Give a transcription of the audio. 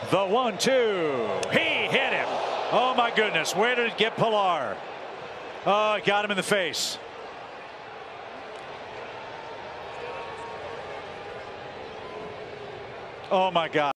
The 1-2. He hit him. Oh my goodness. Where did it get Pilar? Oh, it got him in the face. Oh my God.